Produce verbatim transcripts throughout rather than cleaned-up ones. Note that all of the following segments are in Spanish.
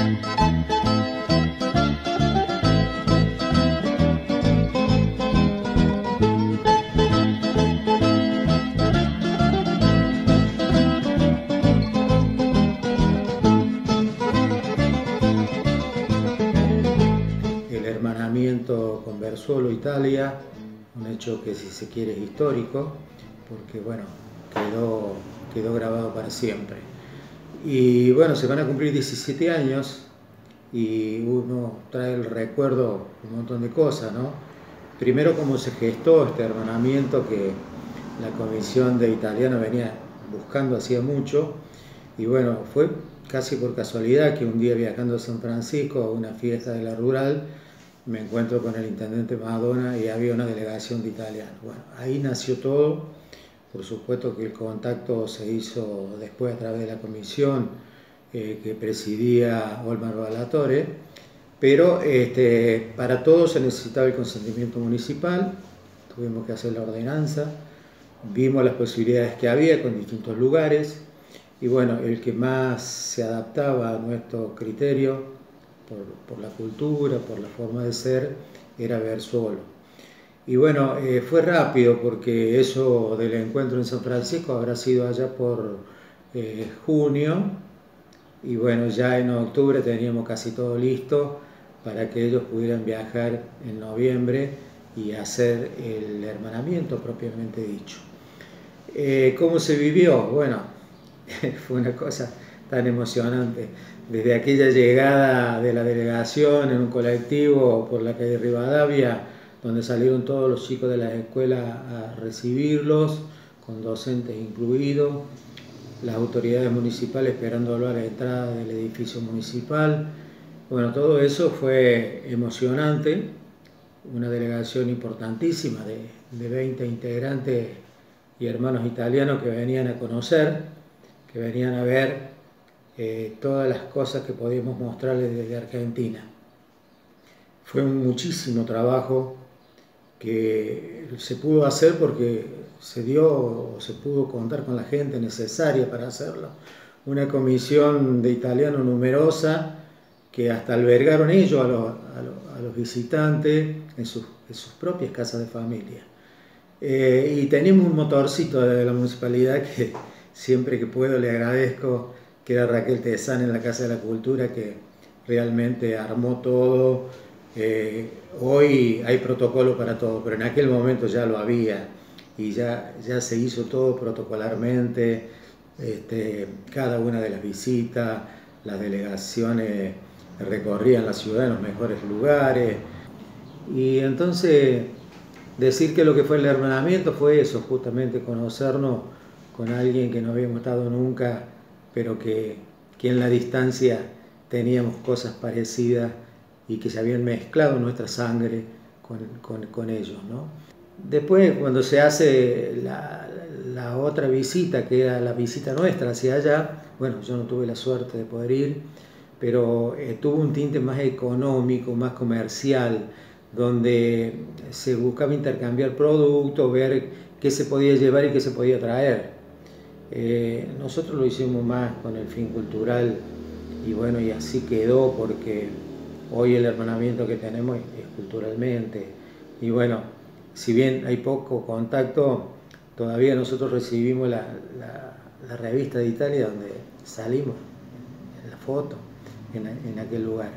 Con Verzuolo, Italia, un hecho que, si se quiere, es histórico, porque bueno, quedó, quedó grabado para siempre. Y bueno, se van a cumplir diecisiete años y uno trae el recuerdo de un montón de cosas, ¿no? Primero, cómo se gestó este hermanamiento que la Comisión de Italiano venía buscando hacía mucho, y bueno, fue casi por casualidad que un día, viajando a San Francisco a una fiesta de la rural, me encuentro con el intendente Madonna y había una delegación de italianos. Bueno, ahí nació todo. Por supuesto que el contacto se hizo después a través de la comisión eh, que presidía Olmar Ballatore, pero este, para todo se necesitaba el consentimiento municipal. Tuvimos que hacer la ordenanza, vimos las posibilidades que había con distintos lugares, y bueno, el que más se adaptaba a nuestro criterio Por, por la cultura, por la forma de ser, era Verzuolo. Y bueno, eh, fue rápido, porque eso del encuentro en San Francisco habrá sido allá por eh, junio, y bueno, ya en octubre teníamos casi todo listo para que ellos pudieran viajar en noviembre y hacer el hermanamiento propiamente dicho. Eh, ¿Cómo se vivió? Bueno, fue una cosa tan emocionante. Desde aquella llegada de la delegación en un colectivo por la calle Rivadavia, donde salieron todos los chicos de la escuela a recibirlos, con docentes incluidos, las autoridades municipales esperándolo a la entrada del edificio municipal. Bueno, todo eso fue emocionante, una delegación importantísima de, de veinte integrantes y hermanos italianos que venían a conocer, que venían a ver Eh, todas las cosas que podíamos mostrarles desde Argentina. Fue un muchísimo trabajo que se pudo hacer porque se dio, se pudo contar con la gente necesaria para hacerlo. Una comisión de italianos numerosa que hasta albergaron ellos a los, a los, a los visitantes en sus, en sus propias casas de familia. Eh, y tenemos un motorcito de la municipalidad que siempre que puedo le agradezco, que era Raquel Tezán en la Casa de la Cultura, que realmente armó todo. Eh, hoy hay protocolo para todo, pero en aquel momento ya lo había, y ya, ya se hizo todo protocolarmente, este, cada una de las visitas, las delegaciones recorrían la ciudad en los mejores lugares, y entonces decir que lo que fue el hermanamiento fue eso, justamente conocernos con alguien que no habíamos estado nunca, pero que, que en la distancia teníamos cosas parecidas y que se habían mezclado nuestra sangre con, con, con ellos, ¿no? Después, cuando se hace la, la otra visita, que era la visita nuestra hacia allá, bueno, yo no tuve la suerte de poder ir, pero eh, tuvo un tinte más económico, más comercial, donde se buscaba intercambiar productos, ver qué se podía llevar y qué se podía traer. Eh, nosotros lo hicimos más con el fin cultural, y bueno, y así quedó, porque hoy el hermanamiento que tenemos es, es culturalmente. Y bueno, si bien hay poco contacto, todavía nosotros recibimos la, la, la revista de Italia donde salimos en la foto, en, en aquel lugar.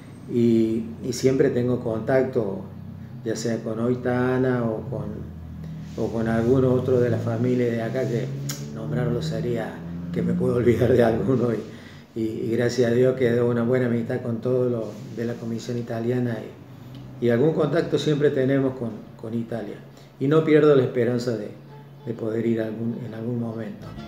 Y, y siempre tengo contacto, ya sea con Oitana o con, o con alguno otro de la familia de acá, que nombrarlo sería que me puedo olvidar de alguno, y, y, y gracias a Dios quedó una buena amistad con todo lo de la comisión italiana, y, y algún contacto siempre tenemos con, con Italia, y no pierdo la esperanza de, de poder ir algún, en algún momento.